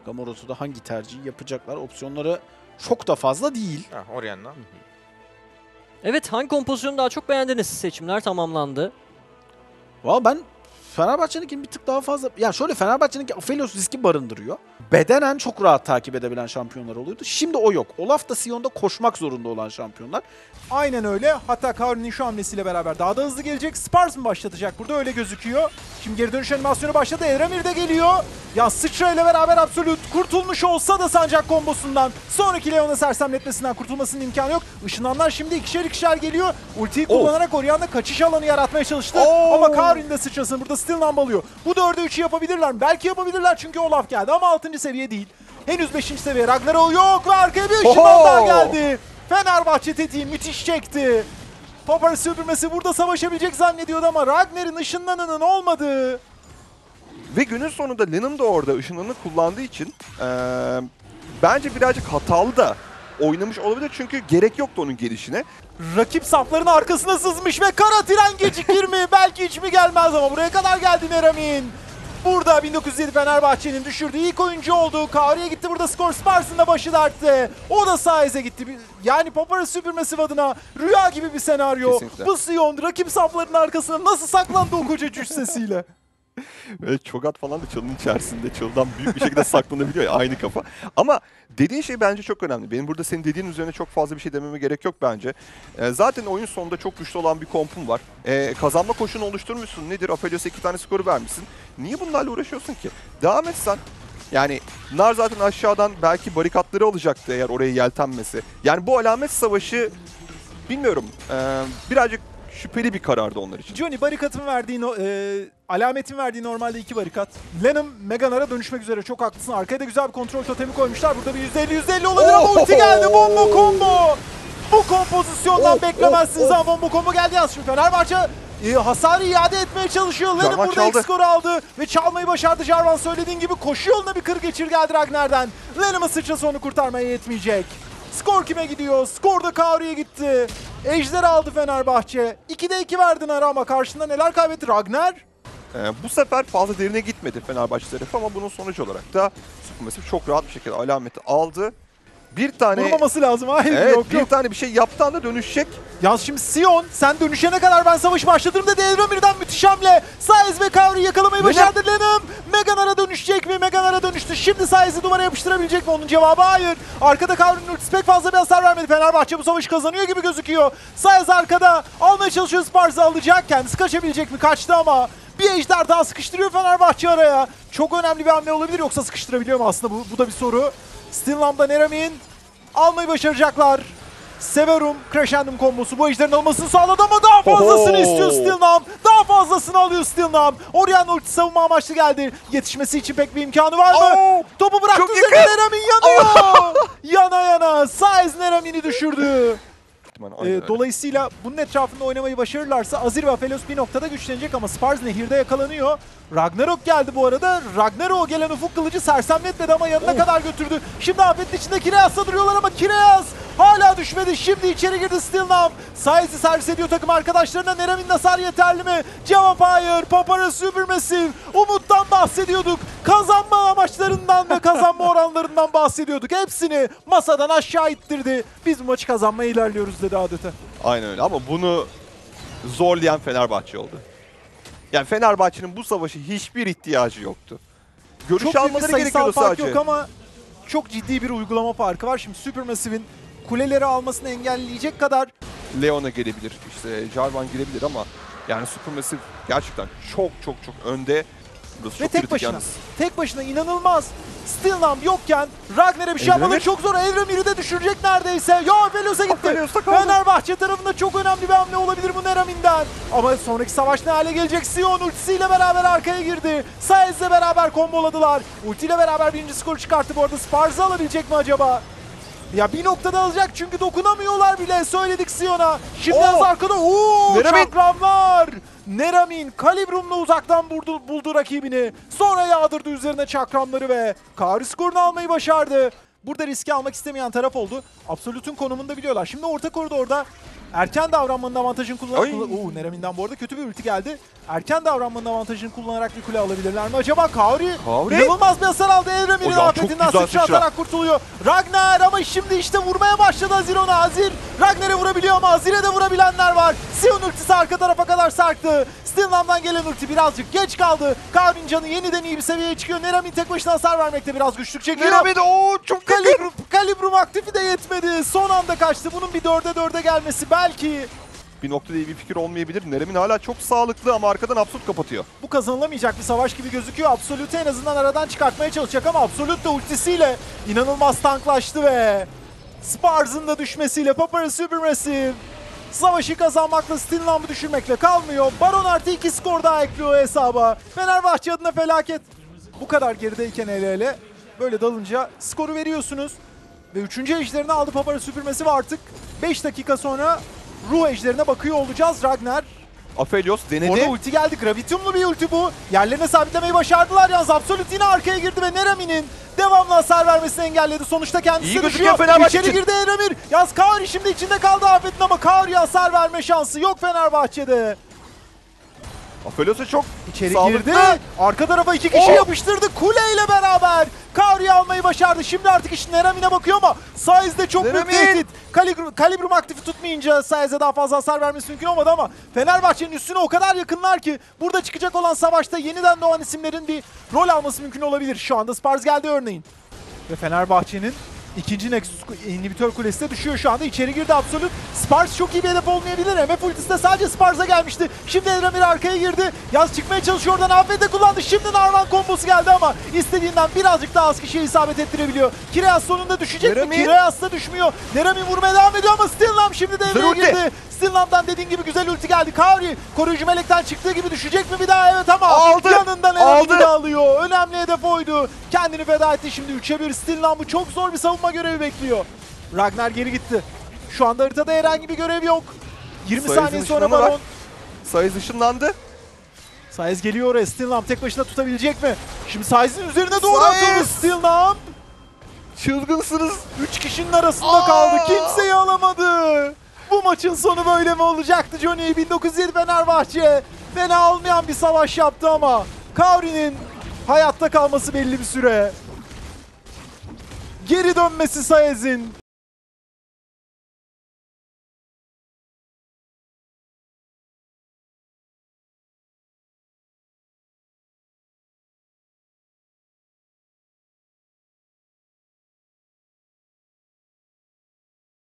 Gamorot'u hangi tercihi yapacaklar? Opsiyonları çok da fazla değil. Orianna. Evet, hangi kompozisyonu daha çok beğendiniz? Seçimler tamamlandı. Valla ben Fenerbahçe'ninkini bir tık daha fazla... Ya şöyle, Fenerbahçe'ninki Aphelios riski barındırıyor. Bedenen çok rahat takip edebilen şampiyonlar oluyordu. Şimdi o yok. Olaf da Sion'da koşmak zorunda olan şampiyonlar. Aynen öyle. Hatta Kaori'nin şu hamlesiyle beraber daha da hızlı gelecek. Spars mı başlatacak burada? Öyle gözüküyor. Şimdi geri dönüş animasyonu başladı. Edramir de geliyor. Ya sıçra ile beraber Absolute kurtulmuş olsa da sancak kombosundan, sonraki Leon'a sersemletmesinden kurtulmasının imkanı yok. Işınlanlar şimdi ikişer ikişer geliyor. Ultiyi kullanarak Orianna kaçış alanı yaratmaya çalıştı. Ama Kaori'nin de sıçrasını burada Still Numb alıyor. Bu 4'e 3'ü yapabilirler mi? Belki yapabilirler çünkü Olaf geldi ama 6. seviye değil. Henüz 5. seviye. Ragnarok yok ve arkaya bir ışınlan daha geldi. Fenerbahçe tetiği müthiş çekti. Papara süpürmesi burada savaşabilecek zannediyordu ama Ragnar'ın ışınlanının olmadığı. Ve günün sonunda Lennon da orada ışınlarını kullandığı için bence birazcık hatalı da oynamış olabilir. Çünkü gerek yoktu onun gelişine. Rakip safların arkasına sızmış ve kara tren gecikir mi? Belki hiç mi gelmez ama buraya kadar geldi Neramin. Burada 1907 Fenerbahçe'nin düşürdüğü ilk oyuncu oldu. Kaori'ye gitti burada skor. Spars'ın da başı dertte. O da Saez'e gitti. Yani Papara süpürmesi adına rüya gibi bir senaryo. Kesinlikle. Bu Sion rakip safların arkasına nasıl saklandı o koca cüssesiyle? Ve Cho'Gath falan da çalının içerisinde, çalıdan büyük bir şekilde saklanabiliyor ya, aynı kafa. Ama dediğin şey bence çok önemli. Benim burada senin dediğin üzerine çok fazla bir şey dememe gerek yok bence. Zaten oyun sonunda çok güçlü olan bir kompun var. Kazanma koşunu oluşturmuşsun. Nedir? Aphelios'a 2 tane skoru vermişsin. Niye bunlarla uğraşıyorsun ki? Devam etsen. Yani Nar zaten aşağıdan belki barikatları alacaktı eğer oraya yeltenmesi. Yani bu alamet savaşı bilmiyorum. Birazcık şüpheli bir karardı onlar için. Johnny barikatın verdiği, alametin verdiği normalde 2 barikat. Lennon Meganar'a dönüşmek üzere, çok haklısın. Arkaya da güzel bir kontrol totemi koymuşlar. Burada bir %50 olabilir ama ulti geldi. Bomba combo. Bu kompozisyondan beklemezsiniz ama bomba combo geldi yalnız. Şimdi Fenerbahçe hasarı iade etmeye çalışıyor. Lennon Jarvan burada ilk çaldı. skoru aldı ve çalmayı başardı. Jarvan söylediğin gibi koşu yoluna bir kır geçir geldi Ragnar'dan. Lennon'ın sıçrası onu kurtarmaya yetmeyecek. Skor kime gidiyor? Skor da Kaori'ye gitti. Ejder aldı Fenerbahçe. 2'de 2 verdi Nara ama karşında neler kaybetti Ragnar? Bu sefer fazla derine gitmedi Fenerbahçe tarafı ama bunun sonucu olarak da Supermassive çok rahat bir şekilde alameti aldı. Bir tane Vurmaması lazım. Hayır, evet, yok bir yok. tane bir şey yaptığı anda dönüşecek. Yalnız şimdi Sion, sen dönüşene kadar ben savaşı başlatırım dedi. Elramir'den müthiş hamle. Saez ve Kaori'yi yakalamayı başardı Lennon. Meganar'a dönüşecek mi? Meganar'a dönüştü. Şimdi Saez'i duvara yapıştırabilecek mi? Onun cevabı hayır. Arkada Kaori'nin ultisi pek fazla bir hasar vermedi. Fenerbahçe bu savaşı kazanıyor gibi gözüküyor. Saez arkada almaya çalışıyor. Spars'ı alacak. Kendisi kaçabilecek mi? Kaçtı ama. Bir ejder daha sıkıştırıyor Fenerbahçe araya. Çok önemli bir hamle olabilir, yoksa sıkıştırabiliyor mu aslında? Bu da bir soru. Still Numb'da Neramin almayı başaracaklar. Severum Crescendum kombosu bu ejderin almasını sağladı ama daha fazlasını istiyor Still Numb. Daha fazlasını alıyor Still Numb. Orianna ulti savunma amaçlı geldi. Yetişmesi için pek bir imkanı var mı? Topu bıraktı üzerine, Neramin yanıyor. Yana yana Saez Neramin'i düşürdü. Dolayısıyla bunun etrafında oynamayı başarırlarsa Azir ve Aphelios bir noktada güçlenecek ama Spars nehirde yakalanıyor. Ragnarok geldi bu arada. Ragnarok'a gelen ufuk kılıcı sersemletmedi ama yanına kadar götürdü. Şimdi afetin içinde Kireas'la duruyorlar ama Kireas hala düşmedi. Şimdi içeri girdi Still Numb. Saez'i servis ediyor takım arkadaşlarına. Neramin'in hasar yeterli mi? Cevap hayır. Papara Supermassive. Umuttan bahsediyorduk. Kazanma amaçlarından ve kazanma oranlarından bahsediyorduk. Hepsini masadan aşağı ittirdi. Biz bu maçı kazanmaya ilerliyoruz dedi adeta. Aynen öyle ama bunu zorlayan Fenerbahçe oldu. Yani Fenerbahçe'nin bu savaşı hiçbir ihtiyacı yoktu. Görüş Çok büyük bir almaları sayısal gerekiyordu fark sadece. yok ama çok ciddi bir uygulama farkı var. Şimdi Supermassive'in kuleleri almasını engelleyecek kadar Leon'a gelebilir, işte Jarvan girebilir ama yani Supermassive gerçekten çok önde. Burası ve çok tek kritik başına. yalnız. Tek başına inanılmaz. Still Numb yokken Ragnar'a bir şey yapmaları çok zor. Elramir'i de düşürecek neredeyse. Ya Aphelios'a gitti. Aphelios'ta kaldı. Fenerbahçe tarafında çok önemli bir hamle olabilir bu Neramin'den. Ama sonraki savaş ne hale gelecek? Sion ultisiyle beraber arkaya girdi. Saez'le beraber komboladılar. Ultiyle beraber birinci skoru çıkarttı. Bu arada Spars'ı alabilecek mi acaba? Ya bir noktada alacak çünkü dokunamıyorlar bile. Söyledik Sion'a. Şimdi az arkada. Neramin. Çakramlar. Neramin Kalibrum'la uzaktan buldu rakibini. Sonra yağdırdı üzerine çakramları ve Kaori skorunu almayı başardı. Burada riski almak istemeyen taraf oldu. Absolute'un konumunu da biliyorlar. Şimdi orta koridorda Erken davranmanın avantajını Ay. kullanarak... Nerem'den bu arada kötü bir ulti geldi. Erken davranmanın avantajını kullanarak bir kule alabilirler mi acaba? Kaori inanılmaz bir hasar aldı. Evremir'in Hocam, çok afetinden güzel sıçratarak kurtuluyor. Ragnar ama şimdi işte vurmaya başladı Azir ona. Azir Ragnar'e vurabiliyor ama Azir'e de vurabilenler var. Sion ultisi arka tarafa kadar sarktı. Stillam'dan gelen ulti birazcık geç kaldı. Kaori'nin canı yeniden iyi bir seviyeye çıkıyor. Neramin tek başına hasar vermekte biraz güçlük çekiyor. Neramin çok Kalibrum aktifi de yetmedi. Son anda kaçtı. Bunun bir 4'e 4'e gelmesi belki bir noktada iyi bir fikir olmayabilir. Neramin hala çok sağlıklı ama arkadan Absolute kapatıyor. bu kazanılamayacak bir savaş gibi gözüküyor. Absolute'u en azından aradan çıkartmaya çalışacak ama Absolute de ultisiyle inanılmaz tanklaştı ve Spars'ın da düşmesiyle Papara Supermassive savaşı kazanmakla Stillam'ı düşürmekle kalmıyor. Baron artı 2 skor daha ekliyor hesaba. Fenerbahçe adına felaket. Bu kadar gerideyken hele böyle dalınca skoru veriyorsunuz. Ve 3. ejderini aldı Papara Supermassive artık. 5 dakika sonra ruh ejderine bakıyor olacağız. Ragnar. Aphelios denedi. Orada ulti geldi. Gravitiumlu bir ulti bu. Yerlerine sabitlemeyi başardılar. Yalnız Absolute yine arkaya girdi ve Neramin'in devamlı hasar vermesini engelledi. Sonuçta kendisi İyi de gözüküyor düşüyor. Fenerbahçe İçeri için. girdi Eramir. Yalnız Kaori şimdi içinde kaldı afetin ama Kaori'ye hasar verme şansı yok Fenerbahçe'de. Aphelios'a çok İçeri sağlıklı. girdi. Arka tarafa 2 kişi yapıştırdı. Kule ile beraber Kaori'yi almayı başardı. Şimdi artık iş Neramin'e bakıyor ama Saiz'de çok büyük Neramin! tehdit. Kalibrum aktifi tutmayınca Saiz'e daha fazla hasar vermesi mümkün olmadı ama Fenerbahçe'nin üstüne o kadar yakınlar ki burada çıkacak olan savaşta yeniden doğan isimlerin bir rol alması mümkün olabilir. Şu anda Spars geldi örneğin. Ve Fenerbahçe'nin ikinci Nexus inhibitör kulesi de düşüyor şu anda. İçeri girdi Absolute. Spars çok iyi bir hedef olmayabilir. MF ultisi de sadece Spars'a gelmişti. Şimdi Edramir arkaya girdi. Yaz çıkmaya çalışıyor oradan. AFD de kullandı. Şimdi Narvan kombosu geldi ama istediğinden birazcık daha az kişiye isabet ettirebiliyor. Kireas sonunda düşecek mi? Neramin. Kireas da düşmüyor. Neramin vurmaya devam ediyor ama Stillam şimdi devreye ulti. girdi. Stillam'dan dediğin gibi güzel ulti geldi. Kaori koruyucu melekten çıktığı gibi düşecek mi bir daha? Evet ama Aldı. yanından Neramin'i Aldı. de alıyor. Önemli hedef oydu. Kendini feda etti şimdi 3'e 1. Stillam'ı çok zor bir savunma görevi bekliyor. Ragnar geri gitti. Şu anda haritada herhangi bir görev yok. 20 Saiz'in saniye sonra ışınına bak. Baron. Saiz ışınlandı. Saiz geliyor oraya. Stillam tek başına tutabilecek mi? Şimdi Saiz'in üzerine doğru Saiz! atıyor Stillam. Çılgınsınız. 3 kişinin arasında kaldı. Kimseyi alamadı. Bu maçın sonu böyle mi olacaktı Johnny? 1907 Fenerbahçe fena olmayan bir savaş yaptı ama Kaori'nin hayatta kalması belli bir süre. Geri dönmesi Saiz'in